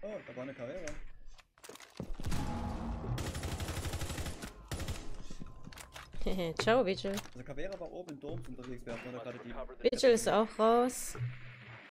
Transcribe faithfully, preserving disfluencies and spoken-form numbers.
Oh, da war eine Carrera. Ciao, Vigil. Also Carrera war oben in Doms unterwegs, während wir da gerade die... Vigil ist auch raus.